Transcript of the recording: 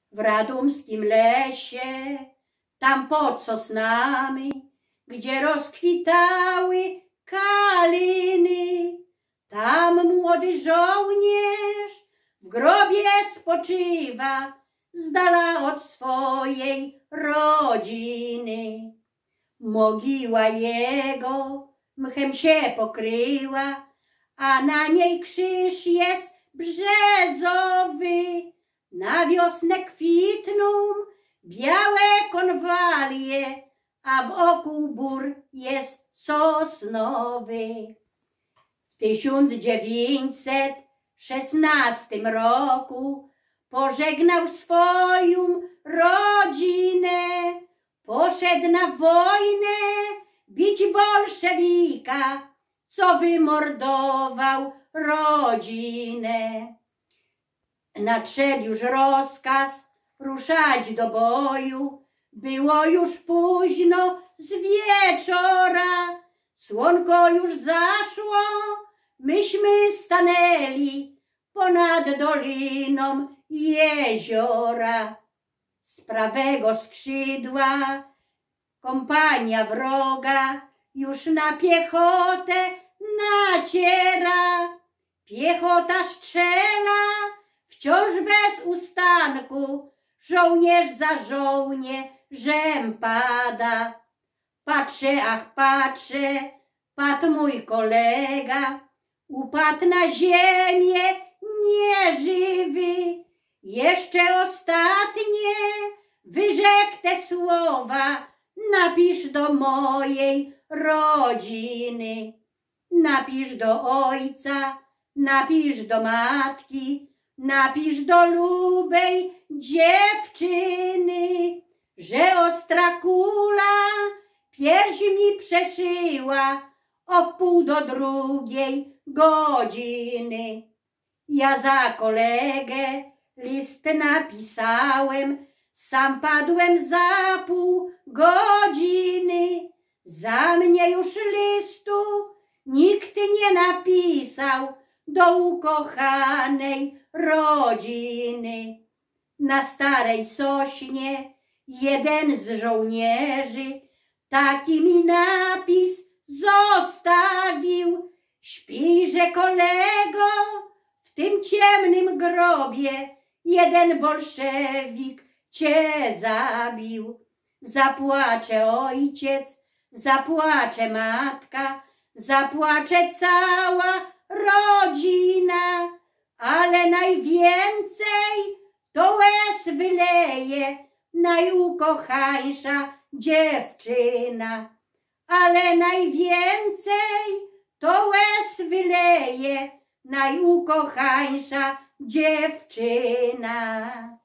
w radumskim lesie, tam pod sosnami, gdzie rozkwitały kaliny, tam młody żołnierz w grobie spoczywa, z dala od swojej rodziny. Mogiła jego mchem się pokryła, a na niej krzyż jest brzezowy. Na wiosnę kwitną białe konwalie, a wokół bór jest sosnowy. W 1916 roku pożegnał swoją rodzinę. Poszedł na wojnę bić bolszewika, co wymordował rodzinę. Nadszedł już rozkaz ruszać do boju. Było już późno z wieczora, słonko już zaszło, myśmy stanęli ponad doliną jeziora. Z prawego skrzydła kompania wroga już na piechotę naciera. Piechota strzela wciąż bez ustanku, żołnierz za żołnierzem pada. Patrzę, ach patrzę, padł mój kolega, upadł na ziemię nieżywy. Jeszcze ostatnie wyrzekł te słowa, napisz do mojej rodziny. Napisz do ojca, napisz do matki, napisz do lubej dziewczyny, że ostra kula pierś mi przeszyła o 1:30 Ja za kolegę list napisałem, sam padłem za pół godziny. Za mnie już listu nikt nie napisał do ukochanej rodziny. Na starej sośnie jeden z żołnierzy taki mi napis zostawił. Śpijże, kolego, w tym ciemnym grobie jeden bolszewik cię zabił. Zapłacze ojciec, zapłacze matka, zapłacze cała rodzina, ale najwięcej to łez wyleje najukochańsza dziewczyna. Ale najwięcej to łez wyleje najukochańsza dziewczyna.